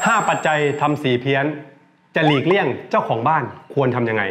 5 ปัจจัยทำสีเพี้ยนจะหลีกเลี่ยงเจ้าของบ้านควรทำยังไง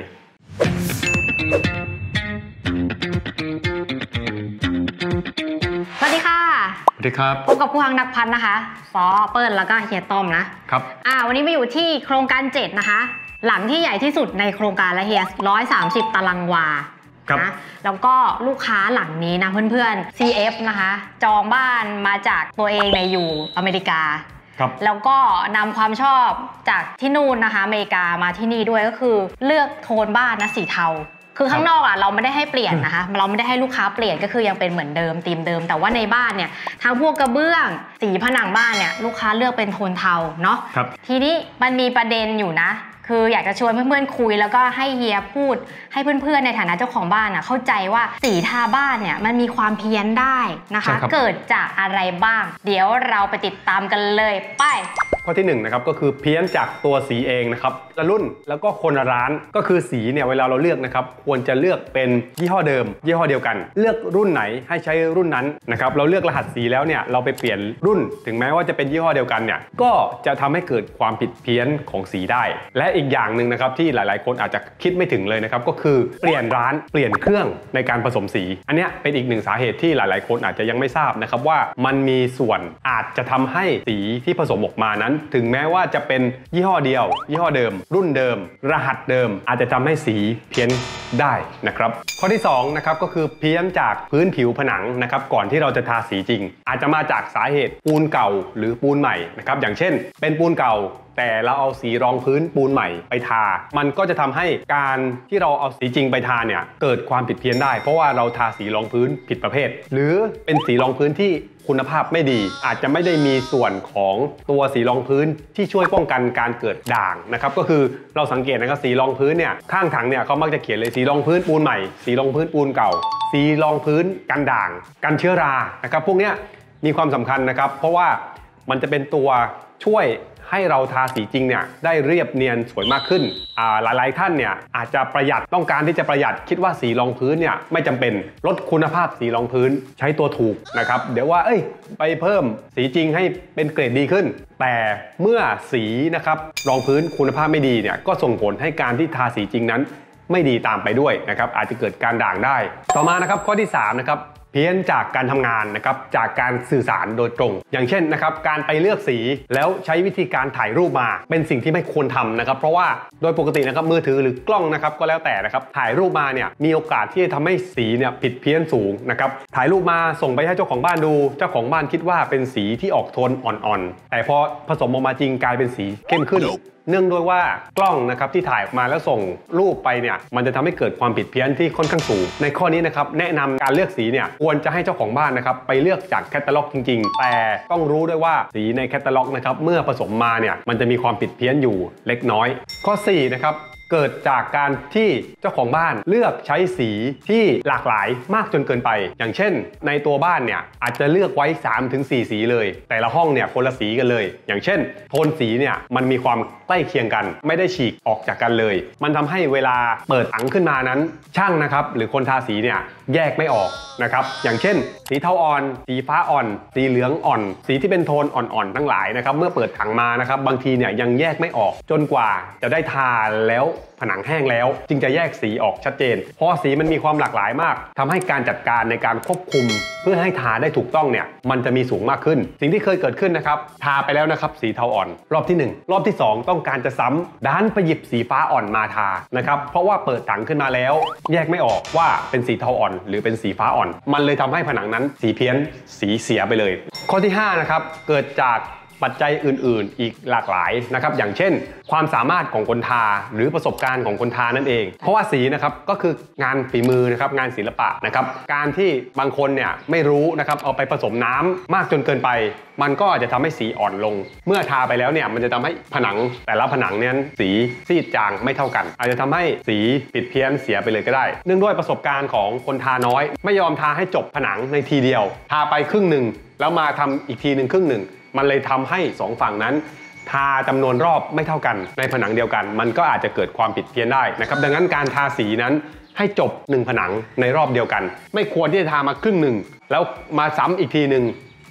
สวัสดีค่ะสวัสดีครับพบกับผู้ฮังนักพันนะคะซอเปิ้ลแล้วก็เฮียต้อมนะครับวันนี้มาอยู่ที่โครงการ7นะคะหลังที่ใหญ่ที่สุดในโครงการและเฮีย130 ตารางวานะแล้วก็ลูกค้าหลังนี้นะเพื่อนๆ CF นะคะจองบ้านมาจากตัวเองในอยู่อเมริกาแล้วก็นำความชอบจากที่นู่นนะคะอเมริกามาที่นี่ด้วยก็คือเลือกโทนบ้านนะสีเทาคือข้างนอกเราไม่ได้ให้เปลี่ยนนะคะเราไม่ได้ให้ลูกค้าเปลี่ยนก็คือยังเป็นเหมือนเดิมธีมเดิมแต่ว่าในบ้านเนี่ยทั้งพวกกระเบื้องสีผนังบ้านเนี่ยลูกค้าเลือกเป็นโทนเทาเนาะทีนี้มันมีประเด็นอยู่นะคืออยากจะชวนเพื่อนๆคุยแล้วก็ให้เฮียพูดให้เพื่อนๆในฐานะเจ้าของบ้านเข้าใจว่าสีทาบ้านเนี่ยมันมีความเพี้ยนได้นะคะเกิดจากอะไรบ้างเดี๋ยวเราไปติดตามกันเลยไปข้อที่1นะครับก็คือเพี้ยนจากตัวสีเองนะครับละรุ่นแล้วก็คนละร้านก็คือสีเนี่ยเวลาเราเลือกนะครับควรจะเลือกเป็นยี่ห้อเดิมยี่ห้อเดียวกันเลือกรุ่นไหนให้ใช้รุ่นนั้นนะครับเราเลือกรหัสสีแล้วเนี่ยเราไปเปลี่ยนรุ่นถึงแม้ว่าจะเป็นยี่ห้อเดียวกันเนี่ยก็จะทำให้เกิดความผิดเพี้ยนของสีได้และอีกอย่างหนึ่งนะครับที่หลายๆคนอาจจะคิดไม่ถึงเลยนะครับก็คือเปลี่ยนร้านเปลี่ยนเครื่องในการผสมสีอันนี้เป็นอีกหนึ่งสาเหตุที่หลายๆคนอาจจะยังไม่ทราบนะครับว่ามันมีส่วนอาจจะทำให้สีที่ผสมออกมานั้นถึงแม้ว่าจะเป็นยี่ห้อเดียวยี่ห้อเดิมรุ่นเดิมรหัสเดิมอาจจะทำให้สีเพี้ยนได้นะครับข้อที่2นะครับก็คือเพี้ยนจากพื้นผิวผนังนะครับก่อนที่เราจะทาสีจริงอาจจะมาจากสาเหตุปูนเก่าหรือปูนใหม่นะครับอย่างเช่นเป็นปูนเก่าแต่เราเอาสีรองพื้นปูนใหม่ไปทามันก็จะทำให้การที่เราเอาสีจริงไปทาเนี่ยเกิดความผิดเพี้ยนได้เพราะว่าเราทาสีรองพื้นผิดประเภทหรือเป็นสีรองพื้นที่คุณภาพไม่ดีอาจจะไม่ได้มีส่วนของตัวสีรองพื้นที่ช่วยป้องกันการเกิดด่างนะครับก็คือเราสังเกตนะครับสีรองพื้นเนี่ยข้างถังเนี่ยเขามักจะเขียนเลยสีรองพื้นปูนใหม่สีรองพื้นปูนเก่าสีรองพื้นกันด่างกันเชื้อรานะครับพวกนี้มีความสำคัญนะครับเพราะว่ามันจะเป็นตัวช่วยให้เราทาสีจริงเนี่ยได้เรียบเนียนสวยมากขึ้นหลายๆท่านเนี่ยอาจจะประหยัดต้องการที่จะประหยัดคิดว่าสีรองพื้นเนี่ยไม่จำเป็นลดคุณภาพสีรองพื้นใช้ตัวถูกนะครับเดี๋ยวว่าไปเพิ่มสีจริงให้เป็นเกรดดีขึ้นแต่เมื่อสีนะครับรองพื้นคุณภาพไม่ดีเนี่ยก็ส่งผลให้การที่ทาสีจริงนั้นไม่ดีตามไปด้วยนะครับอาจจะเกิดการด่างได้ต่อมานะครับข้อที่3นะครับเพี้ยนจากการทำงานนะครับจากการสื่อสารโดยตรงอย่างเช่นนะครับการไปเลือกสีแล้วใช้วิธีการถ่ายรูปมาเป็นสิ่งที่ไม่ควรทำนะครับเพราะว่าโดยปกตินะครับมือถือหรือกล้องนะครับก็แล้วแต่นะครับถ่ายรูปมาเนี่ยมีโอกาสที่จะทำให้สีเนี่ยผิดเพี้ยนสูงนะครับถ่ายรูปมาส่งไปให้เจ้าของบ้านดูเจ้าของบ้านคิดว่าเป็นสีที่ออกโทนอ่อนๆแต่พอผสมออกมาจริงกลายเป็นสีเข้มขึ้นเนื่องด้วยว่ากล้องนะครับที่ถ่ายออกมาแล้วส่งรูปไปเนี่ยมันจะทำให้เกิดความผิดเพี้ยนที่ค่อนข้างสูงในข้อนี้นะครับแนะนำการเลือกสีเนี่ยควรจะให้เจ้าของบ้านนะครับไปเลือกจากแคตตาล็อกจริงๆแต่ต้องรู้ด้วยว่าสีในแคตตาล็อกนะครับเมื่อผสมมาเนี่ยมันจะมีความผิดเพี้ยนอยู่เล็กน้อยข้อ4นะครับเกิดจากการที่เจ้าของบ้านเลือกใช้สีที่หลากหลายมากจนเกินไปอย่างเช่นในตัวบ้านเนี่ยอาจจะเลือกไว้ 3-4 สีเลยแต่ละห้องเนี่ยคนละสีกันเลยอย่างเช่นโทนสีเนี่ยมันมีความใกล้เคียงกันไม่ได้ฉีกออกจากกันเลยมันทำให้เวลาเปิดถังขึ้นมานั้นช่างนะครับหรือคนทาสีเนี่ยแยกไม่ออกนะครับอย่างเช่นสีเทาอ่อนสีฟ้าอ่อนสีเหลืองอ่อนสีที่เป็นโทนอ่อนๆทั้งหลายนะครับเมื่อเปิดถังมานะครับบางทีเนี่ยยังแยกไม่ออกจนกว่าจะได้ทาแล้วผนังแห้งแล้วจึงจะแยกสีออกชัดเจนเพราะสีมันมีความหลากหลายมากทำให้การจัดการในการควบคุมเพื่อให้ทาได้ถูกต้องเนี่ยมันจะมีสูงมากขึ้นสิ่งที่เคยเกิดขึ้นนะครับทาไปแล้วนะครับสีเทาอ่อนรอบที่1รอบที่2ต้องการจะซ้ำดันไปหยิบสีฟ้าอ่อนมาทานะครับเพราะว่าเปิดถังขึ้นมาแล้วแยกไม่ออกว่าเป็นสีเทาอ่อนหรือเป็นสีฟ้าอ่อนมันเลยทำให้ผนังนั้นสีเพี้ยนสีเสียไปเลยข้อที่5นะครับเกิดจากปัจจัยอื่นๆอีกหลากหลายนะครับอย่างเช่นความสามารถของคนทาหรือประสบการณ์ของคนทานั่นเองเพราะว่าสีนะครับก็คืองานฝีมือนะครับงานศิลปะนะครับการที่บางคนเนี่ยไม่รู้นะครับเอาไปผสมน้ำมากจนเกินไปมันก็อาจจะทำให้สีอ่อนลงเมื่อทาไปแล้วเนี่ยมันจะทำให้ผนังแต่ละผนังเนี่ยสีซีดจางไม่เท่ากันอาจจะทำให้สีผิดเพี้ยนเสียไปเลยก็ได้เนื่องด้วยประสบการณ์ของคนทาน้อยไม่ยอมทาให้จบผนังในทีเดียวทาไปครึ่งหนึ่งแล้วมาทำอีกทีหนึ่งครึ่งหนึ่งมันเลยทำให้2ฝั่งนั้นทาจำนวนรอบไม่เท่ากันในผนังเดียวกันมันก็อาจจะเกิดความผิดเพี้ยนได้นะครับดังนั้นการทาสีนั้นให้จบ1ผนังในรอบเดียวกันไม่ควรที่จะทามาครึ่งหนึ่งแล้วมาซ้ำอีกทีหนึ่ง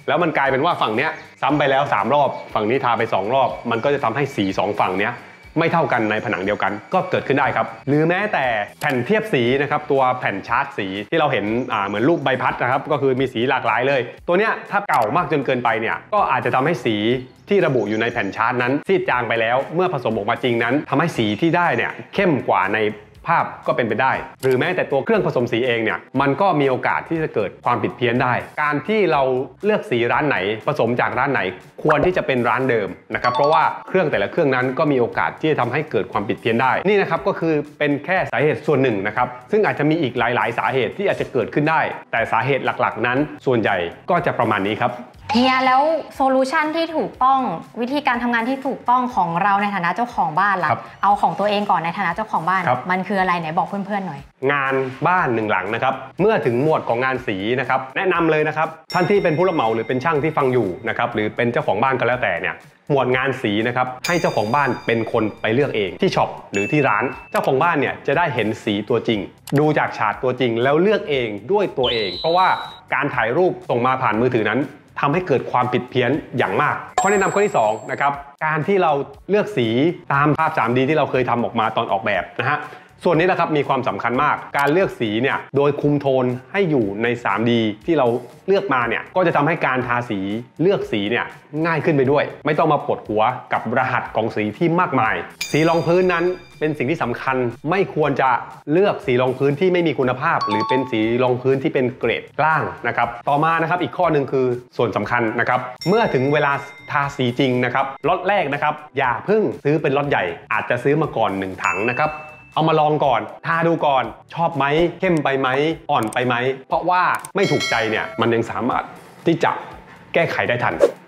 แล้วมันกลายเป็นว่าฝั่งเนี้ยซ้ำไปแล้ว3รอบฝั่งนี้ทาไป2รอบมันก็จะทำให้สี2ฝั่งเนี้ยไม่เท่ากันในผนังเดียวกันก็เกิดขึ้นได้ครับหรือแม้แต่แผ่นเทียบสีนะครับตัวแผ่นชาร์ตสีที่เราเห็นเหมือนรูปใบพัดนะครับก็คือมีสีหลากหลายเลยตัวเนี้ยถ้าเก่ามากจนเกินไปเนี่ยก็อาจจะทำให้สีที่ระบุอยู่ในแผ่นชาร์ตนั้นซีดจางไปแล้วเมื่อผสมออกมาจริงนั้นทำให้สีที่ได้เนี่ยเข้มกว่าในภาพก็เป็นไปได้หรือแม้แต่ตัวเครื่องผสมสีเองเนี่ยมันก็มีโอกาสที่จะเกิดความผิดเพี้ยนได้การที่เราเลือกสีร้านไหนผสมจากร้านไหนควรที่จะเป็นร้านเดิมนะครับเพราะว่าเครื่องแต่ละเครื่องนั้นก็มีโอกาสที่จะทำให้เกิดความผิดเพี้ยนได้นี่นะครับก็คือเป็นแค่สาเหตุส่วนหนึ่งนะครับซึ่งอาจจะมีอีกหลายๆสาเหตุที่อาจจะเกิดขึ้นได้แต่สาเหตุหลักๆนั้นส่วนใหญ่ก็จะประมาณนี้ครับเฮียแล้วโซลูชันที่ถูกต้องวิธีการทำงานที่ถูกต้องของเราในฐานะเจ้าของบ้านล่ะเอาของตัวเองก่อนในฐานะเจ้าของบ้านมันคืออะไรไหนบอกเพื่อนๆหน่อยงานบ้าน1หลังนะครับเมื่อถึงหมวดของงานสีนะครับแนะนำเลยนะครับท่านที่เป็นผู้รับเหมาหรือเป็นช่างที่ฟังอยู่นะครับหรือเป็นเจ้าของบ้านก็แล้วแต่เนี่ยหมวดงานสีนะครับให้เจ้าของบ้านเป็นคนไปเลือกเองที่ช็อปหรือที่ร้านเจ้าของบ้านเนี่ยจะได้เห็นสีตัวจริงดูจากฉาดตัวจริงแล้วเลือกเองด้วยตัวเองเพราะว่าการถ่ายรูปส่งมาผ่านมือถือนั้นทำให้เกิดความผิดเพี้ยนอย่างมากข้อแนะนำข้อที่2นะครับการที่เราเลือกสีตามภาพ 3D ที่เราเคยทำออกมาตอนออกแบบนะฮะส่วนนี้นะครับมีความสำคัญมากการเลือกสีเนี่ยโดยคุมโทนให้อยู่ใน 3D ที่เราเลือกมาเนี่ยก็จะทำให้การทาสีเลือกสีเนี่ยง่ายขึ้นไปด้วยไม่ต้องมาปวดหัวกับรหัสของสีที่มากมายสีรองพื้นนั้นเป็นสิ่งที่สำคัญไม่ควรจะเลือกสีรองพื้นที่ไม่มีคุณภาพหรือเป็นสีรองพื้นที่เป็นเกรดกลางนะครับต่อมานะครับอีกข้อหนึ่งคือส่วนสำคัญนะครับเมื่อถึงเวลาทาสีจริงนะครับล็อตแรกนะครับอย่าเพิ่งซื้อเป็นล็อตใหญ่อาจจะซื้อมาก่อน1ถังนะครับเอามาลองก่อนทาดูก่อนชอบไหมเข้มไปไหมอ่อนไปไหมเพราะว่าไม่ถูกใจเนี่ยมันยังสามารถที่จะแก้ไขได้ทัน